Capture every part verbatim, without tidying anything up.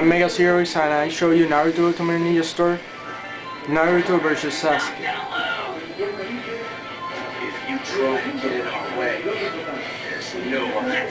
I'm Mega Zeros and I show you Naruto Ultimate Ninja Storm. Naruto versus Sasuke. If you try to get in our way, there's no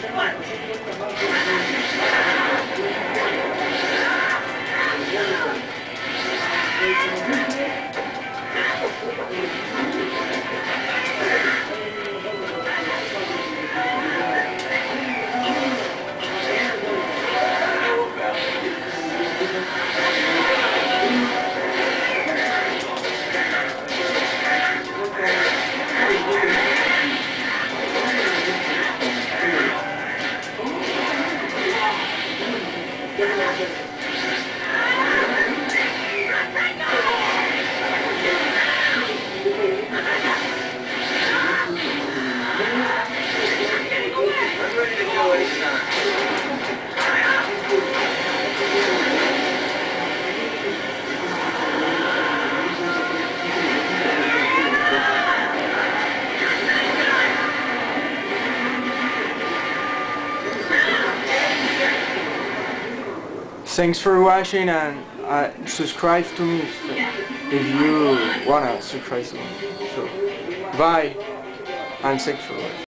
Thanks for watching and uh, subscribe to me if you wanna subscribe to me. So, bye and thanks for watching.